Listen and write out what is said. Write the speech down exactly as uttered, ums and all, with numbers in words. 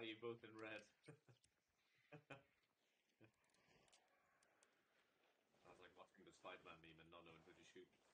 Why are you both in red? I was like watching the Spider-Man meme and not knowing who to shoot.